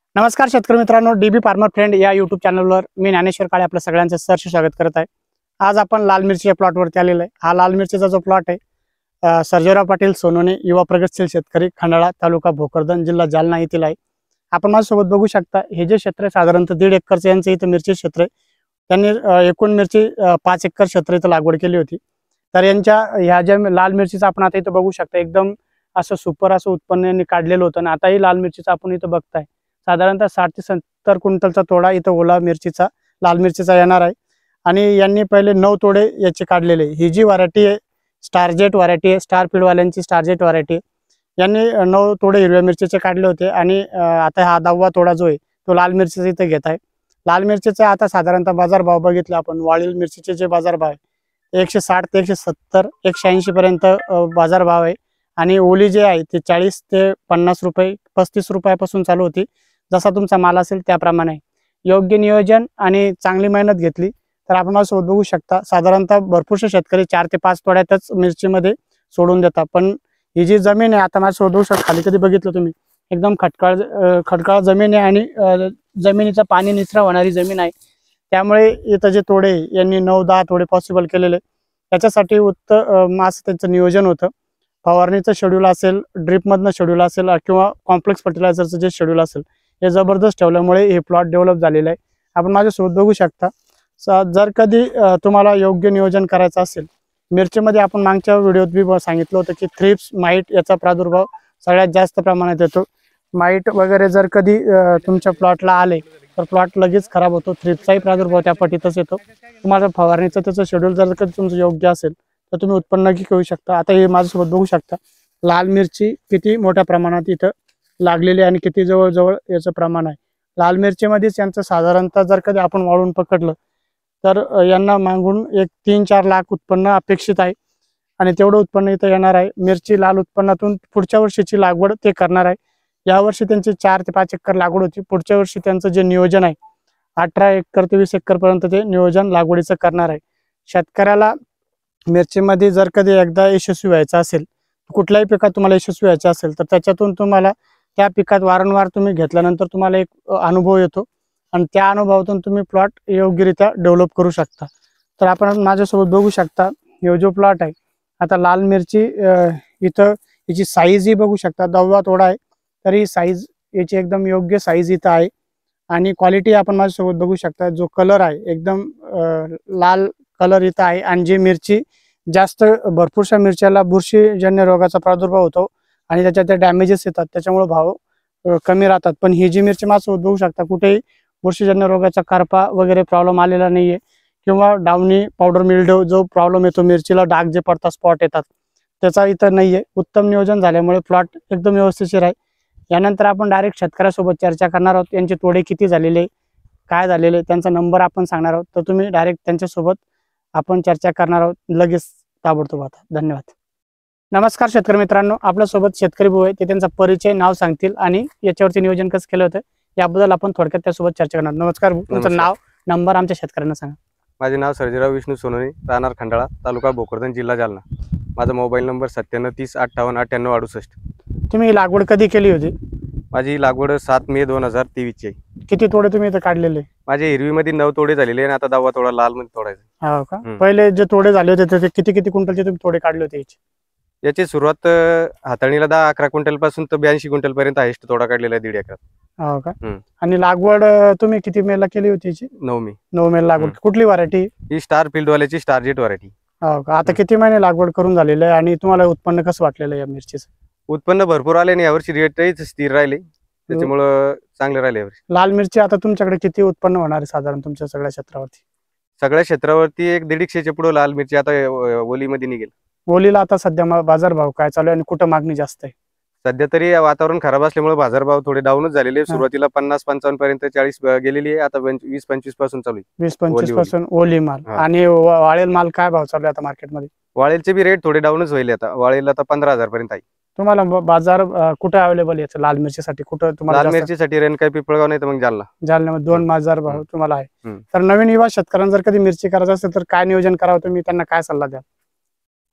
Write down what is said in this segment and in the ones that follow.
नमस्कार शेतकरी मित्रांनो, डीबी फार्मर फ्रेंड या यूट्यूब चॅनलवर मी ज्ञानेश्वर काळे आपल्या सगळ्यांचं सहर्ष स्वागत करत आहे। आज आपण लाल मिरचीच्या प्लॉटवरती आलेलो आहे। हा लाल मिरचीचा जो प्लॉट आहे सर्जेराव पाटील सोनोने युवा प्रगतशील शेतकरी खंडाळा तालुका भोकरदन जिल्हा जालना येथील आहे। आपण माझ्यासोबत बघू शकता हे जे क्षेत्र आहे साधारणतः 1.5 एकरचं यांचं इथं मिरची क्षेत्र आहे। त्यांनी एकूण मिरची 5 एकर क्षेत्र इथं लागवड केली होती। तर यांच्या ह्या ज्या लाल मिरचीचं आपण आता इथं बघू शकता एकदम असं सुपर असं उत्पन्न यांनी काढलेलं होतं आणि आताही लाल मिरचीचं आपण इथं बघताय साधारणतः 60 ते 70 क्विंटलचा तोडा इथं ओला मिरचीचा लाल मिरचीचा येणार आहे। आणि यांनी पहिले 9 तोडे याचे काढलेले। ही जी व्हरायटी आहे स्टारजेट व्हरायटी आहे, स्टार फीडवाल्यांची स्टारजेट व्हरायटी आहे। यांनी 9 तोडे हिरव्या मिरचीचे काढले होते आणि आता हा 10वा तोडा जो आहे तो लाल मिरचीचा इथं घेत आहे। लाल मिरचीचे आता साधारणतः बाजारभाव बघितले आपण, वाळील मिरचीचे जे बाजारभाव आहे 160 ते 170 180 पर्यंत बाजारभाव आहे। आणि ओली जे आहे ते 40 ते 50 रुपये 35 रुपयापासून चालू होती। जसा तुमचा माल असेल त्याप्रमाणे योग्य नियोजन आणि चांगली मेहनत घेतली तर आपण माझ्यासोबत बघू शकता साधारणतः भरपूरसे शेतकरी 4 ते 5 तोड्यातच मिरचीमध्ये सोडून देतात। पण ही जी जमीन आहे आता माझ्यासोबत बघू शकता, खाली कधी बघितलं तुम्ही एकदम खडकाळ जमीन आहे आणि जमिनीचं पाणी निचरा होणारी जमीन आहे। त्यामुळे इथं जे तोडे यांनी 9-10 तोडे पॉसिबल केलेले। त्याच्यासाठी उत्तम असं त्यांचं नियोजन होतं। फवारणीचं शेड्यूल असेल, ड्रिपमधनं शेड्यूल असेल किंवा कॉम्प्लेक्स फर्टिलायझरचं जे शेड्यूल असेल हे जबरदस्त ठेवल्यामुळे हे प्लॉट डेव्हलप झालेलं आहे। आपण माझ्यासोबत बघू शकता। जर कधी तुम्हाला योग्य नियोजन करायचं असेल, मिरचीमध्ये आपण मागच्या व्हिडिओत बी सांगितलं होतं की थ्रिप्स माईट याचा प्रादुर्भाव सगळ्यात जास्त प्रमाणात येतो। माईट वगैरे जर कधी तुमच्या प्लॉटला आले तर प्लॉट लगेच खराब होतो। थ्रिप्सचाही प्रादुर्भाव त्या पटीतच येतो। तुम्हाला फवारणीचं त्याचं शेड्यूल जर कधी तुमचं योग्य असेल तर तुम्ही उत्पन्न नक्की घेऊ शकता। आता हे माझ्यासोबत बघू शकता लाल मिरची किती मोठ्या प्रमाणात इथं लागलेली आणि किती जवळजवळ याचं प्रमाण आहे। लाल मिरचीमध्येच यांचं साधारणतः जर कधी आपण वाळून पकडलं तर यांना मागून एक 3-4 लाख उत्पन्न अपेक्षित आहे आणि तेवढं उत्पन्न इथं येणार आहे। मिरची लाल उत्पन्नातून पुढच्या वर्षीची लागवड ते करणार आहे। यावर्षी त्यांची 4 ते 5 एकर लागवड होती। पुढच्या वर्षी त्यांचं जे नियोजन आहे 18 एकर ते 20 एकर पर्यंत ते नियोजन लागवडीचं करणार आहे। शेतकऱ्याला मिरचीमध्ये जर कधी एकदा यशस्वी व्हायचं असेल, कुठल्याही पिकात तुम्हाला यशस्वी व्हायचं असेल तर त्याच्यातून तुम्हाला त्या पिकात वारंवार तुम्ही घेतल्यानंतर तुम्हाला एक अनुभव येतो आणि त्या अनुभवातून तुम्ही प्लॉट योग्यरित्या डेव्हलप करू शकता। तर आपण माझ्यासोबत बघू शकता हे जो प्लॉट आहे आता लाल मिरची इथं याची साईजही बघू शकता। 10वा तोडा आहे तरी साईज याची एकदम योग्य साईज इथं आहे आणि क्वालिटी आपण माझ्यासोबत बघू शकता। जो कलर आहे एकदम लाल कलर इथं आहे आणि जी मिरची जास्त भरपूरशा मिरच्याला बुरशीजन्य रोगाचा प्रादुर्भाव होतो आणि त्याच्यात ते डॅमेजेस येतात, त्याच्यामुळे भाव कमी राहतात। पण ही जी मिरची माझ्यासोबत बघू शकता कुठेही बुरशीजन्य रोगाचा करपा वगैरे प्रॉब्लेम आलेला नाहीये किंवा डाउनी पावडर मिल्ड्यू जो प्रॉब्लेम येतो मिरचीला डाग जे पडतात स्पॉट येतात त्याचा इथं नाहीये। उत्तम नियोजन झाल्यामुळे प्लॉट एकदम व्यवस्थित आहे। यानंतर आपण डायरेक्ट शेतकऱ्यासोबत चर्चा करणार आहोत। यांचे तोडे किती झालेले काय झालेले त्यांचा नंबर आपण सांगणार आहोत, तर तुम्ही डायरेक्ट त्यांच्यासोबत आपण चर्चा करणार आहोत लगेच ताबडतोब। आता धन्यवाद। नमस्कार शेतकरी मित्रांनो, आपल्यासोबत शेतकरी भाऊ आहे, ते त्यांचा परिचय नाव सांगतील आणि याच्यावरती नियोजन कसं केलं होतं याबद्दल आपण थोडक्यात त्यासोबत चर्चा करणार। नमस्कार, तुमचं नाव नंबर आमच्या शेतकऱ्यांना सांगा। माझे नाव सर्जेराव विष्णू सोनोने, राहणार खंडाळा तालुका भोकरदन जिल्हा जालना। माझा मोबाईल नंबर 97 30 58 98 68। तुम्ही लागवड कधी केली होती? माझी लागवड 7 मे 2023 ची आहे। किती तोडे तुम्ही इथं काढलेले? माझे हिरवीमध्ये 9 तोडे झालेले आणि आता 10वा तोडा लाल मध्ये तोडायचा। हो का? पहिले जे तोडे झाले होते ते किती क्विंटलचे तुम्ही तोडे काढले होते? याची सुरुवात हाताळणीला 10-11 क्विंटल पासून तर 82 क्विंटल पर्यंत हायस्ट तोडा काढलेला आहे 1.5 एकरात। हो का? आणि लागवड तुम्ही किती मेला केली होती? 9 मे। 9 मेला लागवड। कुठली व्हरायटी? ही स्टार फील्डवाल्याची स्टारजेट व्हरायटी। हो का? आता किती महिने लागवड करून झालेलं आहे आणि तुम्हाला उत्पन्न कसं वाटलेलं या मिरचीचं? उत्पन्न भरपूर आले आणि यावर्षी रेटही स्थिर राहिले, त्याच्यामुळे चांगले राहिले यावर्षी। लाल मिरची आता तुमच्याकडे किती उत्पन्न होणार आहे साधारण तुमच्या सगळ्या क्षेत्रावरती? सगळ्या क्षेत्रावरती एक 150च्या पुढे लाल मिरची आता ओलीमध्ये निघेल। ओलीला आता सध्या बाजारभाव काय चालू आहे आणि कुठं मागणी जास्त आहे? सध्या तरी वातावरण खराब असल्यामुळे बाजारभाव थोडे डाऊनच झालेले। सुरुवातीला 50-55 पर्यंत 40 गेलेली आहे, आता 20-25 पासून चालू आहे। 20-25 पासून ओली माल आणि वाळेल माल काय भाव चालू आहे आता मार्केटमध्ये? वाळेलचे बी रेट थोडे डाऊनच होईल आता। वाळेल आता 15,000 पर्यंत आहे। तुम्हाला बाजार कुठे अवेलेबल आहे लाल मिरचीसाठी? कुठं तुम्हाला? लाल मिरचीसाठी रेणकाई पिपळगाव नाही तर मग जालना। जालन्यामध्ये 2 बाजार भाव तुम्हाला आहे। तर नवीन युवा शेतकऱ्यांना जर कधी मिरची करायचं असेल तर काय नियोजन करावं, तुम्ही त्यांना काय सल्ला द्याल?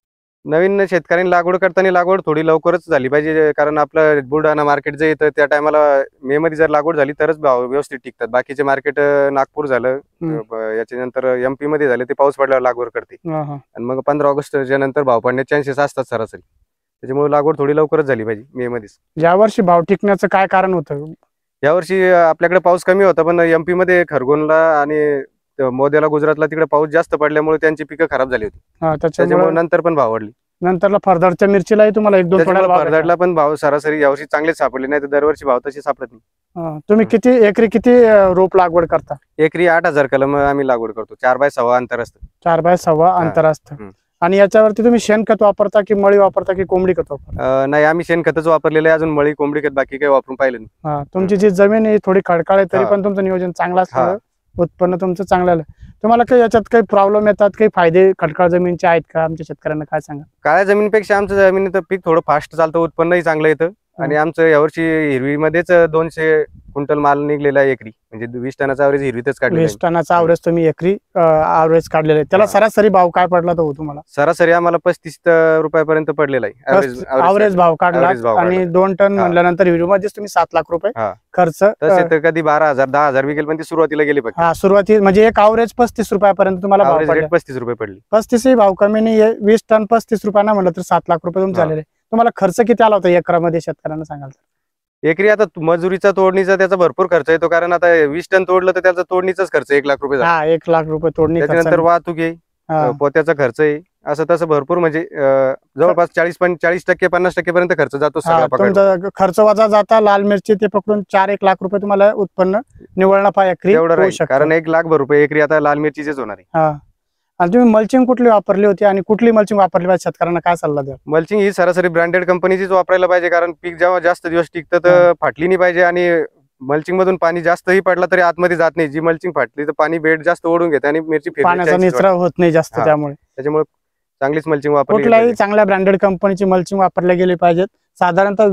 नवीन शेतकऱ्यांनी लागवड करताना लागवड थोडी लवकरच झाली पाहिजे, कारण आपलं बुलढाणा मार्केट जे येतं त्या टायमाला मे मध्ये जर लागवड झाली तरच भाव व्यवस्थित टिकतात. बाकीचे मार्केट नागपूर झालं, याच्यानंतर MP मध्ये झाले ते पाऊस पडल्यावर लागवड करते आणि मग 15 ऑगस्टच्या नंतर भाव पडण्याचे चान्सेस असतात सरासरी. त्याच्यामुळे लागवड थोडी लवकरच झाली पाहिजे मे मध्येच. यावर्षी भाव टिकण्याचं काय कारण होतं? यावर्षी आपल्याकडे पाऊस कमी होता, पण MP मध्ये खरगोनला आणि मोद्याला गुजरातला तिकडे पाऊस जास्त पडल्यामुळे त्यांची पिकं खराब झाली होती. त्याच्यामुळे नंतर पण भाव वाढली. नंतरला फरदरच्या मिरचीलाही तुम्हाला 1-2 फरदरला पण भाव सरासरी यावर्षी चांगलेच सापडले, नाही तर दरवर्षी भाव तसे सापडत नाही. तुम्ही एकरी किती रोप लागवड करता? एकरी 8000 कलम आम्ही लागवड करतो. 4x6 अंतर असतं. 4x6 अंतर असतं. आणि याच्यावरती तुम्ही शेणखत वापरता की मळी वापरता की कोंबडी खत वापरता? नाही, आम्ही शेणखतच वापरलेलं आहे. अजून मळी कोंबडी खत बाकी काही वापरून पाहिलं नाही. तुमची जी जमीन आहे थोडी खडकाळ आहे, तरी पण तुमचं नियोजन चांगलं असतं, उत्पन्न तुमचं चांगलं आलं. तुम्हाला काही याच्यात काही प्रॉब्लेम येतात, काही फायदे खडकाळ जमीनचे आहेत का? आमच्या शेतकऱ्यांना काय सांगा. काळ्या जमिनीपेक्षा आमच्या जमिनीत पीक थोडं फास्ट चालतं, उत्पन्नही चांगलं येतं. आणि आमचं यावर्षी हिरवीमध्येच 200 क्विंटल माल निघलेला आहे एकरी, म्हणजे 20 टनाचा ॲव्हरेज हिरवीतच काढलेला आहे. 20 टनाचा ॲव्हरेज तुम्ही एकरी ॲव्हरेज काढलेला आहे. त्याला सरासरी भाव काय पडला तो तुम्हाला? सरासरी आम्हाला 35 रुपयापर्यंत पडलेला आहे ॲव्हरेज भाव काढला. आणि 2 टन म्हणल्यानंतर हिरवीमध्येच तुम्ही 7 लाख रुपये खर्च. तसे तर कधी 12,000 10,000 विकेल, पण ती सुरुवातीला गेली फक्त. सुरुवाती म्हणजे एक ॲव्हरेज 35 रुपयापर्यंत तुम्हाला भाव पडला. 35 रुपये पडली. 35 भाव कमी नाही. 20 टन 35 रुपयांना म्हणलं तर 7 लाख रुपये तुमचे झालेले. तुम्हाला खर्च किती आला होता एकरामध्ये शेतकऱ्यांना सांगाल तर? एकरी आता मजुरीचा तोडणीचा त्याचा भरपूर खर्च येतो, कारण आता 20 टन तोडलं तर त्याचा तोडणीचाच खर्च 1 लाख रुपये. 1 लाख रुपये तोडणी. त्याच्यानंतर वाहतूक आहे, पोत्याचा खर्च आहे, असं तसं भरपूर, म्हणजे जवळपास 40% 50% पर्यंत खर्च जातो. तुमचा खर्च वजा जाता लाल मिरची ते पकडून 4-1 लाख रुपये तुम्हाला उत्पन्न निव्वळ नफा एकरी एवढं राहील, कारण 1 लाख रुपये एकरी आता लाल मिरचीचेच होणार आहे. आणि तुम्ही मल्चिंग कुठली वापरली होती आणि कुठली मल्चिंग वापरली पाहिजे, शेतकऱ्यांना काय सल्ला द्या? मल्चिंग ही सरासरी ब्रँडेड कंपनीचीच वापरायला पाहिजे, कारण पीक जेव्हा जास्त दिवस टिकतं तर फाटली नाही पाहिजे. आणि मल्चिंग मधून पाणी जास्तही पडला तरी आतमध्ये जात नाही. जी मल्चिंग फाटली तर पाणी बेड जास्त ओढून घेते आणि मिरची पाण्याचा निचरा होत नाही जास्त, त्याच्यामुळे चांगलीच मल्चिंग वापरली. कुठल्याही चांगल्या ब्रँडेड कंपनीची मल्चिंग वापरल्या गेली पाहिजेत. साधारणतः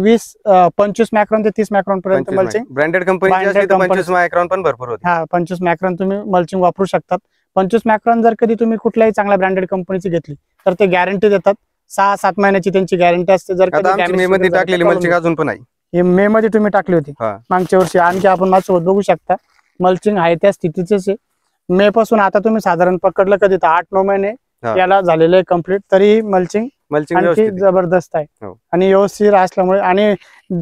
25 मायक्रॉन ते 30 मायक्रॉन पर्यंत मल्चिंग ब्रँडेड कंपनी 25 मायक्रॉन पण भरपूर होते. 25 मायक्रॉन तुम्ही मल्चिंग वापरू शकतात. 25 मायक्रॉन जर कधी तुम्ही कुठल्याही चांगल्या ब्रँडेड कंपनीची घेतली तर ते गॅरंटी देतात. 6-7 महिन्याची त्यांची गॅरंटी असते. जर मे मध्ये टाकलेली मल्चिंग अजून पण आहे. हे मे मध्ये तुम्ही टाकली होती मागच्या वर्षी. आणखी आपण माझ्यासोबत बघू शकता मल्चिंग आहे त्या स्थितीचेच आहे. मे पासून आता तुम्ही साधारण पकडलं कधी तर 8-9 महिने याला झालेले कम्प्लीट, तरी मल्चिंग आणखी जबरदस्त आहे. आणि व्यवस्थित असल्यामुळे आणि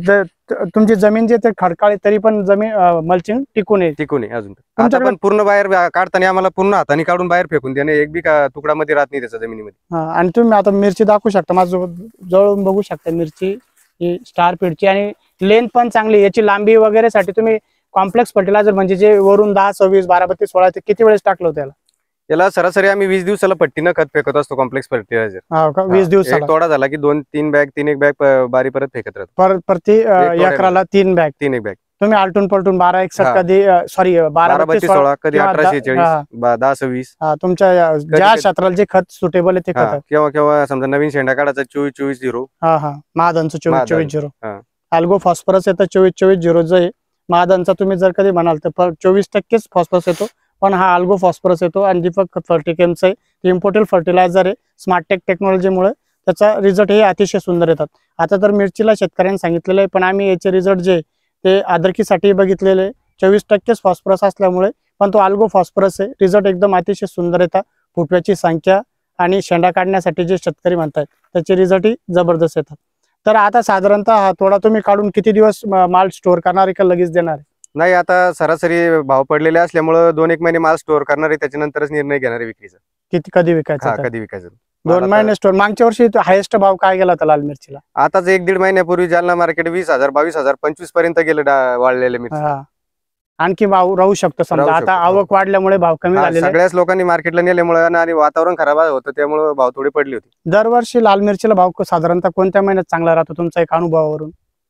तुमची जमीन जे खडकाळी तरी पण जमीन मल्चिंग टिकून आहे अजून. आता पण पूर्ण बाहेर काढताना आम्हाला पूर्ण हाताने काढून बाहेर फेकून द्याने, एक बी तुकडा मध्ये राहत नाही त्याच्या जमिनीमध्ये. आणि तुम्ही आता मिरची दाखवू शकता, माझ्यासोबत जवळून बघू शकता मिरची ही स्टार फीडची, आणि लेंथ पण चांगली. याची लांबी वगैरे साठी तुम्ही कॉम्प्लेक्स फर्टिलायझर म्हणजे जे वरून 10, 26, 12, 32, 16 ते किती वेळेस टाकलं होतं याला? सरासरी आम्ही 20 दिवसाला पट्टीनं खत फेकत असतो कॉम्प्लेक्स फर्टिलायझर. 20 दिवसाला तोडा झाला की 2-3 बॅग 3 बॅग बारी परत फेकत राहतो. प्रति एकराला 3 बॅग. 3 बॅग तुम्ही आलटून पलटून 12-61 कधी सॉरी 12-32-16 कधी 18-46 10-26 तुमच्या ज्या क्षेत्राला जे खत सुटेबल आहे ते खत. केव्हा समजा नवीन शेंडा काढायचा 24-24-0. महादनचं 24-24-0. अल्गो फॉस्फरस येतं 24-24-0 जे महादनचा तुम्ही जर कधी म्हणाल तर 24% फॉस्फरस येतो, पण हा अल्गो फॉस्फरस येतो. आणि दीपक फर्टिकेमचं आहे, इम्पोर्टेड फर्टिलायझर आहे. स्मार्टटेक टेक्नॉलॉजीमुळे त्याचा रिझल्ट हे अतिशय सुंदर येतात. आता तर मिरचीला शेतकऱ्यांनी सांगितलेलं आहे, पण आम्ही याचे रिझल्ट जे ते अदरकीसाठी बघितलेले 24% फॉस्फरस असल्यामुळे, पण तो अल्गो फॉस्फरस आहे. रिझल्ट एकदम अतिशय सुंदर येतात. फुटव्याची संख्या आणि शेंडा काढण्यासाठी जे शेतकरी म्हणतात त्याचे रिझल्टही जबरदस्त येतात. तर आता साधारणतः हा थोडा तुम्ही काढून किती दिवस माल स्टोअर करणार आहे का लगेच देणार आहे? नाही, आता सरासरी भाव पडलेले असल्यामुळे 2-1 महिने माल स्टोअर करणार आहे, त्याच्यानंतरच निर्णय घेणार आहे विक्रीचा. कधी विकायचं? कधी विकायचं 2 महिने स्टोअर. मागच्या वर्षी हायेस्ट भाव काय गेला होता लाल मिरचीला? आताच 1-1.5 महिन्यापूर्वी जालना मार्केट 20,000 22,000 25 पर्यंत गेलं वाढलेले मिरची. आणखी भाव राहू शकतो समजा. आता आवक वाढल्यामुळे भाव कमी झालेला. सगळ्याच लोकांनी मार्केटला नेल्यामुळे आणि वातावरण खराब होतं त्यामुळे भाव थोडी पडली होती. दरवर्षी लाल मिरचीला भाव साधारणतः कोणत्या महिन्यात चांगला राहतो तुमचा एक अनुभवावरून?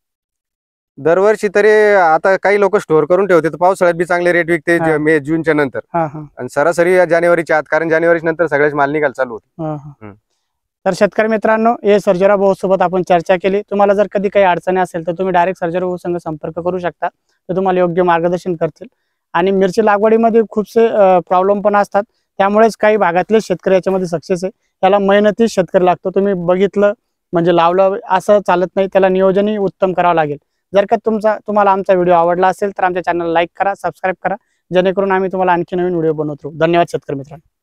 दरवर्षी तरी आता काही लोक स्टोअर करून ठेवते, पावसाळ्यात बी चांगले रेट विकते मे जूनच्या नंतर. आणि सरासरी जानेवारीच्या आत, कारण जानेवारी नंतर सगळ्याच माल निघाल चालू होते. तर शेतकरी मित्रांनो, हे सर्जेराव भाऊ सोबत आपण चर्चा केली. तुम्हाला जर कधी काही अडचणी असेल तर तुम्ही डायरेक्ट सर्जेराव भाऊ संग संपर्क करू शकता, ते तुम्हाला योग्य मार्गदर्शन करतील. आणि मिरची लागवडीमध्ये खूपसे प्रॉब्लेम पण असतात, त्यामुळेच काही भागातले शेतकरी याच्यामध्ये सक्सेस आहे. त्याला मेहनती शेतकरी लागतो. तुम्ही बघितलं म्हणजे लावलं असं चालत नाही, त्याला नियोजनही उत्तम करावं लागेल. जर का तुम्हाला आमचा व्हिडिओ आवडला असेल तर आमच्या चॅनलला लाईक करा, सबस्क्राईब करा, जेणेकरून आम्ही तुम्हाला आणखी नवीन व्हिडिओ बनवत राहू. धन्यवाद शेतकरी मित्रांनो.